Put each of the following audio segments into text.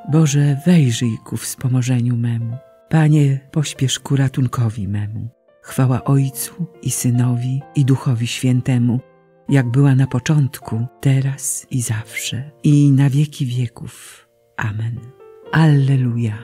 Boże, wejrzyj ku wspomożeniu memu. Panie, pośpiesz ku ratunkowi memu. Chwała Ojcu i Synowi, i Duchowi Świętemu, jak była na początku, teraz i zawsze, i na wieki wieków. Amen. Alleluja.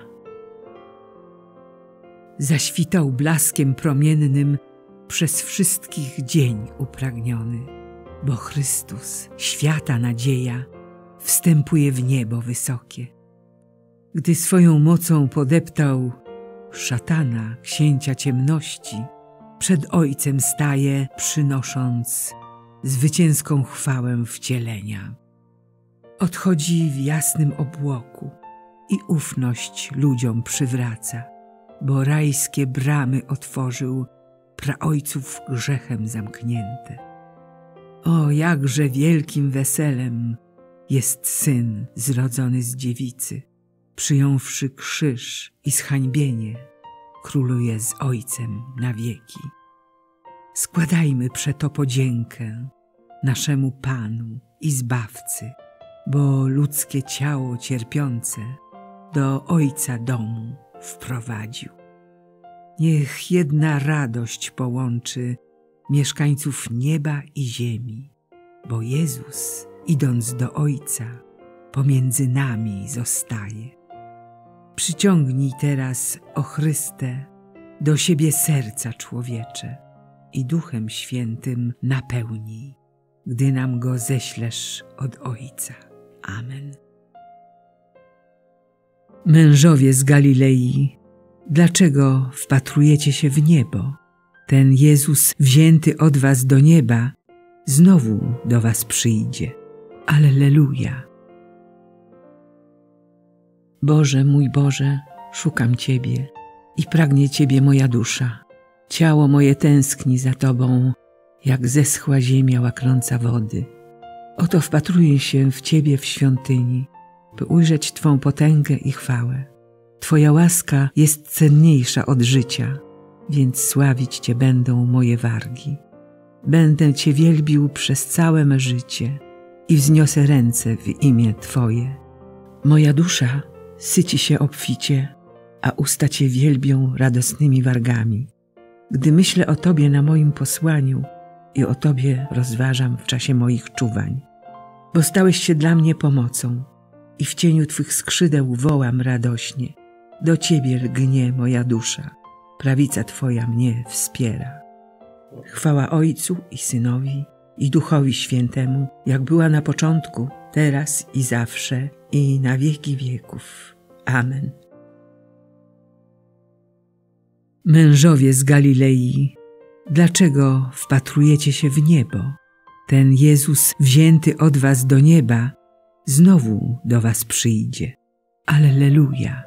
Zaświtał blaskiem promiennym przez wszystkich dzień upragniony, bo Chrystus, świata nadzieja, wstępuje w niebo wysokie. Gdy swoją mocą podeptał szatana, księcia ciemności, przed Ojcem staje, przynosząc zwycięską chwałę wcielenia. Odchodzi w jasnym obłoku i ufność ludziom przywraca, bo rajskie bramy otworzył praojców grzechem zamknięte. O, jakże wielkim weselem jest Syn zrodzony z dziewicy, przyjąwszy krzyż i zhańbienie, króluje z Ojcem na wieki. Składajmy przeto podziękę naszemu Panu i Zbawcy, bo ludzkie ciało cierpiące do Ojca domu wprowadził. Niech jedna radość połączy mieszkańców nieba i ziemi, bo Jezus, idąc do Ojca, pomiędzy nami zostaje. Przyciągnij teraz, o Chryste, do siebie serca człowiecze i Duchem Świętym napełnij, gdy nam Go ześlesz od Ojca. Amen. Mężowie z Galilei, dlaczego wpatrujecie się w niebo? Ten Jezus, wzięty od was do nieba, znowu do was przyjdzie. Alleluja. Boże, mój Boże, szukam Ciebie i pragnie Ciebie moja dusza. Ciało moje tęskni za Tobą, jak zeschła ziemia łaknąca wody. Oto wpatruję się w Ciebie w świątyni, by ujrzeć Twą potęgę i chwałę. Twoja łaska jest cenniejsza od życia, więc sławić Cię będą moje wargi. Będę Cię wielbił przez całe me życie i wzniosę ręce w imię Twoje. Moja dusza syci się obficie, a usta Cię wielbią radosnymi wargami. Gdy myślę o Tobie na moim posłaniu i o Tobie rozważam w czasie moich czuwań. Bo stałeś się dla mnie pomocą i w cieniu Twych skrzydeł wołam radośnie. Do Ciebie lgnie moja dusza, prawica Twoja mnie wspiera. Chwała Ojcu i Synowi, i Duchowi Świętemu, jak była na początku, teraz i zawsze, i na wieki wieków. Amen. Mężowie z Galilei, dlaczego wpatrujecie się w niebo? Ten Jezus, wzięty od was do nieba, znowu do was przyjdzie. Alleluja.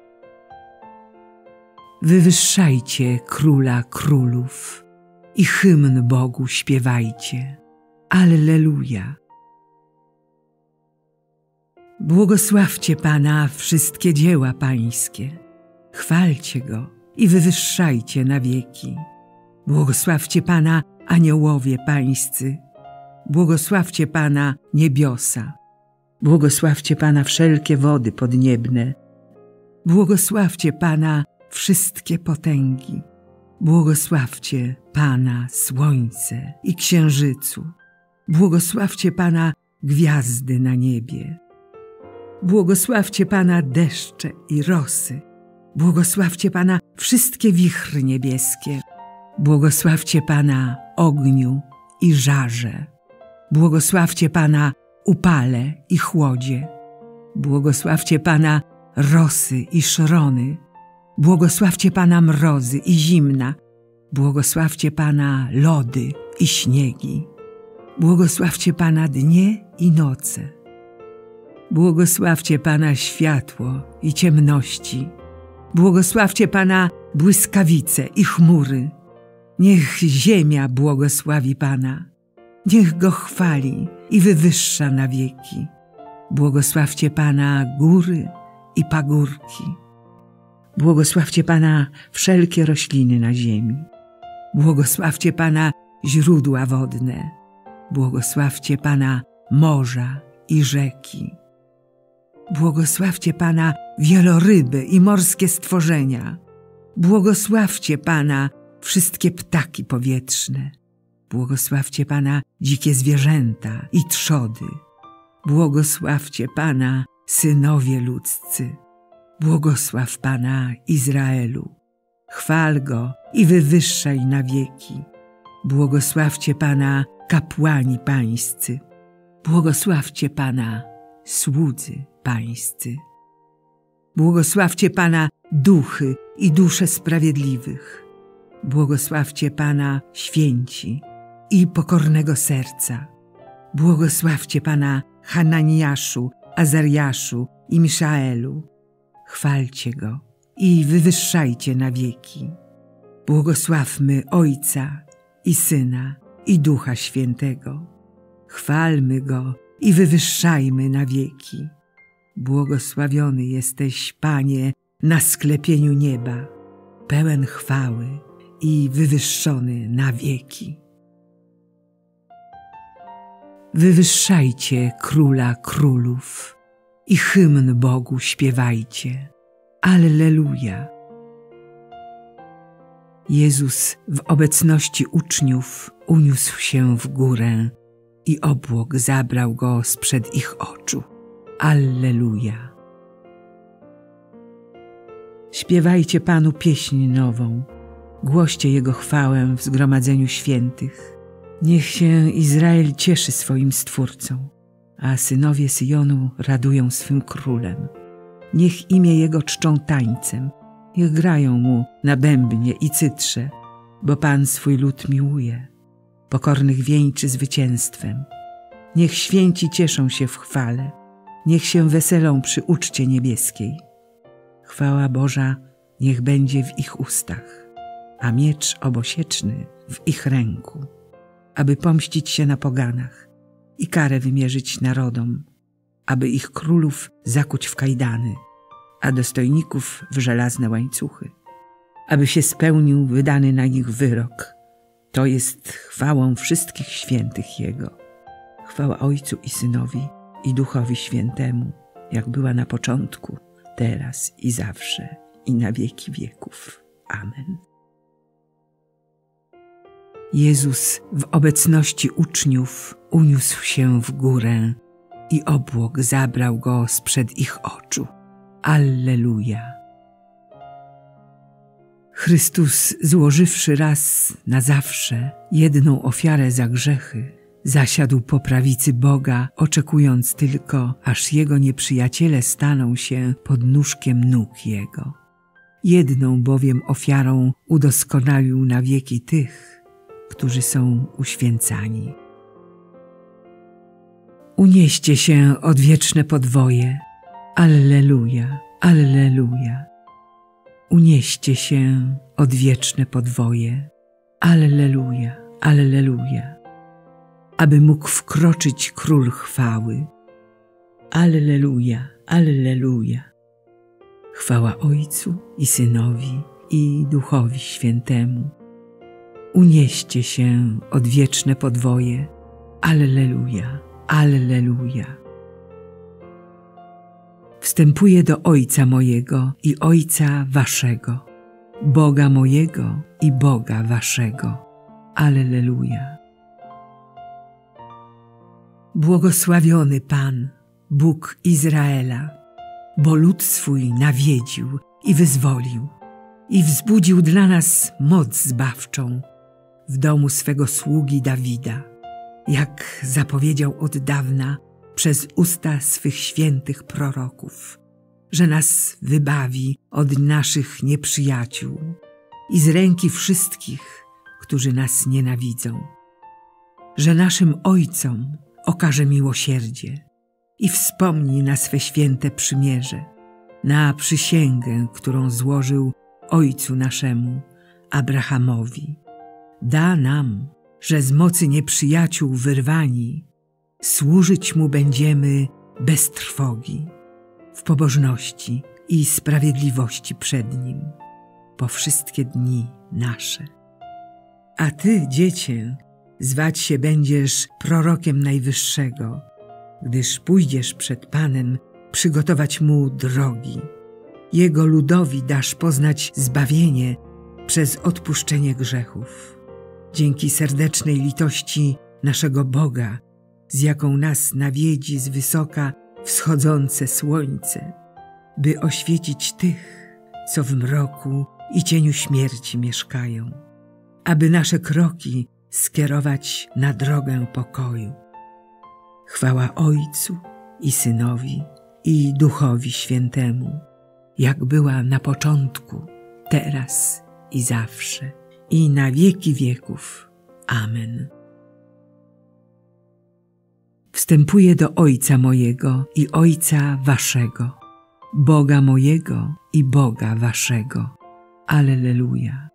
Wywyższajcie Króla Królów i hymn Bogu śpiewajcie. Alleluja. Błogosławcie Pana wszystkie dzieła Pańskie. Chwalcie Go i wywyższajcie na wieki. Błogosławcie Pana aniołowie Pańscy. Błogosławcie Pana niebiosa. Błogosławcie Pana wszelkie wody podniebne. Błogosławcie Pana wszystkie potęgi. Błogosławcie Pana słońce i księżycu. Błogosławcie Pana gwiazdy na niebie. Błogosławcie Pana deszcze i rosy. Błogosławcie Pana wszystkie wichry niebieskie. Błogosławcie Pana ogniu i żarze. Błogosławcie Pana upale i chłodzie. Błogosławcie Pana rosy i szrony. Błogosławcie Pana mrozy i zimna. Błogosławcie Pana lody i śniegi. Błogosławcie Pana dnie i noce. Błogosławcie Pana światło i ciemności. Błogosławcie Pana błyskawice i chmury. Niech ziemia błogosławi Pana. Niech Go chwali i wywyższa na wieki. Błogosławcie Pana góry i pagórki. Błogosławcie Pana wszelkie rośliny na ziemi. Błogosławcie Pana źródła wodne. Błogosławcie Pana morza i rzeki. Błogosławcie Pana wieloryby i morskie stworzenia. Błogosławcie Pana wszystkie ptaki powietrzne. Błogosławcie Pana dzikie zwierzęta i trzody. Błogosławcie Pana synowie ludzcy. Błogosław Pana Izraelu. Chwal Go i wywyższaj na wieki. Błogosławcie Pana kapłani pańscy. Błogosławcie Pana słudzy pańscy. Błogosławcie Pana duchy i dusze sprawiedliwych. Błogosławcie Pana święci i pokornego serca. Błogosławcie Pana Hananiaszu, Azariaszu i Miszaelu. Chwalcie Go i wywyższajcie na wieki. Błogosławmy Ojca i Syna i Ducha Świętego. Chwalmy Go i wywyższajmy na wieki. Błogosławiony jesteś, Panie, na sklepieniu nieba, pełen chwały i wywyższony na wieki. Wywyższajcie Króla Królów i hymn Bogu śpiewajcie. Alleluja! Jezus w obecności uczniów uniósł się w górę i obłok zabrał Go sprzed ich oczu. Alleluja! Śpiewajcie Panu pieśń nową, głoście Jego chwałę w zgromadzeniu świętych. Niech się Izrael cieszy swoim Stwórcą, a synowie Syjonu radują swym Królem. Niech imię Jego czczą tańcem, niech grają Mu na bębnie i cytrze, bo Pan swój lud miłuje, pokornych wieńczy zwycięstwem. Niech święci cieszą się w chwale, niech się weselą przy uczcie niebieskiej. Chwała Boża niech będzie w ich ustach, a miecz obosieczny w ich ręku, aby pomścić się na poganach i karę wymierzyć narodom, aby ich królów zakuć w kajdany, a dostojników w żelazne łańcuchy, aby się spełnił wydany na nich wyrok. To jest chwałą wszystkich świętych Jego. Chwała Ojcu i Synowi i Duchowi Świętemu, jak była na początku, teraz i zawsze, i na wieki wieków. Amen. Jezus w obecności uczniów uniósł się w górę i obłok zabrał Go sprzed ich oczu. Alleluja! Chrystus, złożywszy raz na zawsze jedną ofiarę za grzechy, zasiadł po prawicy Boga, oczekując tylko, aż Jego nieprzyjaciele staną się pod nóżkiem nóg Jego. Jedną bowiem ofiarą udoskonalił na wieki tych, którzy są uświęcani. Unieście się odwieczne podwoje. Alleluja, alleluja. Unieście się odwieczne podwoje. Alleluja, alleluja. Aby mógł wkroczyć Król chwały. Alleluja, alleluja. Chwała Ojcu i Synowi i Duchowi Świętemu. Unieście się odwieczne podwoje. Alleluja, alleluja. Wstępuję do Ojca mojego i Ojca waszego, Boga mojego i Boga waszego. Alleluja. Błogosławiony Pan, Bóg Izraela, bo lud swój nawiedził i wyzwolił i wzbudził dla nas moc zbawczą w domu swego sługi Dawida, jak zapowiedział od dawna przez usta swych świętych proroków, że nas wybawi od naszych nieprzyjaciół i z ręki wszystkich, którzy nas nienawidzą, że naszym ojcom okaże miłosierdzie i wspomni na swe święte przymierze, na przysięgę, którą złożył ojcu naszemu, Abrahamowi. Da nam, że z mocy nieprzyjaciół wyrwani, służyć Mu będziemy bez trwogi, w pobożności i sprawiedliwości przed Nim, po wszystkie dni nasze. A Ty, Dziecię, zwać się będziesz prorokiem Najwyższego, gdyż pójdziesz przed Panem przygotować mu drogi. Jego ludowi dasz poznać zbawienie przez odpuszczenie grzechów. Dzięki serdecznej litości naszego Boga, z jaką nas nawiedzi z wysoka wschodzące słońce, by oświecić tych, co w mroku i cieniu śmierci mieszkają, aby nasze kroki skierować na drogę pokoju. Chwała Ojcu i Synowi i Duchowi Świętemu, jak była na początku, teraz i zawsze, i na wieki wieków. Amen. Wstępuję do Ojca mojego i Ojca waszego, Boga mojego i Boga waszego. Alleluja.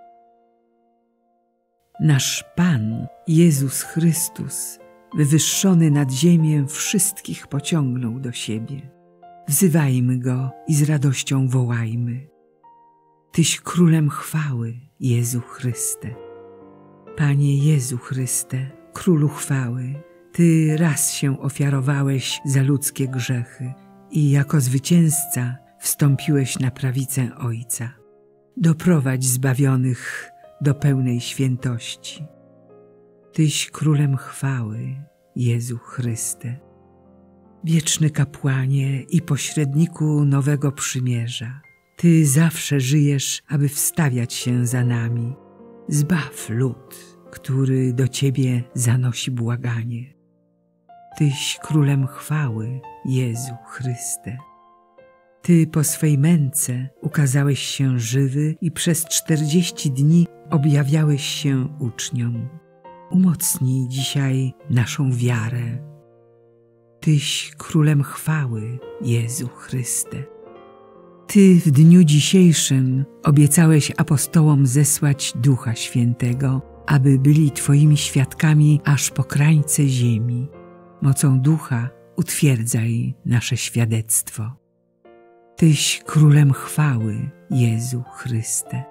Nasz Pan, Jezus Chrystus, wywyższony nad ziemię, wszystkich pociągnął do siebie. Wzywajmy Go i z radością wołajmy. Tyś Królem chwały, Jezu Chryste. Panie Jezu Chryste, Królu chwały, Ty raz się ofiarowałeś za ludzkie grzechy i jako zwycięzca wstąpiłeś na prawicę Ojca. Doprowadź zbawionych do pełnej świętości. Tyś Królem chwały, Jezu Chryste. Wieczny kapłanie i pośredniku nowego przymierza, Ty zawsze żyjesz, aby wstawiać się za nami. Zbaw lud, który do Ciebie zanosi błaganie. Tyś Królem chwały, Jezu Chryste. Ty po swej męce ukazałeś się żywy i przez 40 dni objawiałeś się uczniom. Umocnij dzisiaj naszą wiarę. Tyś Królem chwały, Jezu Chryste. Ty w dniu dzisiejszym obiecałeś apostołom zesłać Ducha Świętego, aby byli Twoimi świadkami aż po krańce ziemi. Mocą Ducha utwierdzaj nasze świadectwo. Tyś Królem chwały, Jezu Chryste.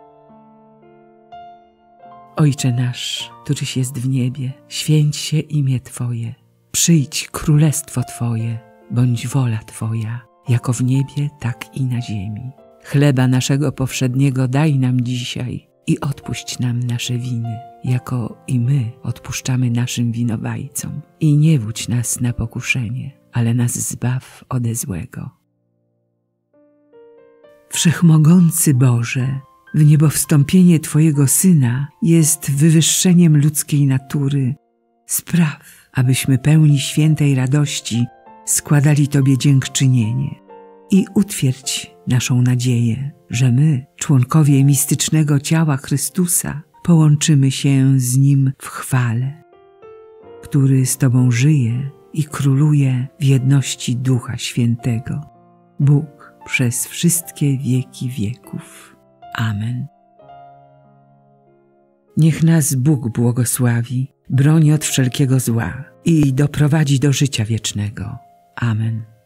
Ojcze nasz, któryś jest w niebie, święć się imię Twoje. Przyjdź królestwo Twoje, bądź wola Twoja, jako w niebie, tak i na ziemi. Chleba naszego powszedniego daj nam dzisiaj i odpuść nam nasze winy, jako i my odpuszczamy naszym winowajcom. I nie wódź nas na pokuszenie, ale nas zbaw ode złego. Wszechmogący Boże, w niebowstąpienie Twojego Syna jest wywyższeniem ludzkiej natury. Spraw, abyśmy pełni świętej radości składali Tobie dziękczynienie i utwierdź naszą nadzieję, że my, członkowie mistycznego ciała Chrystusa, połączymy się z Nim w chwale, który z Tobą żyje i króluje w jedności Ducha Świętego, Bóg przez wszystkie wieki wieków. Amen. Niech nas Bóg błogosławi, broni od wszelkiego zła i doprowadzi do życia wiecznego. Amen.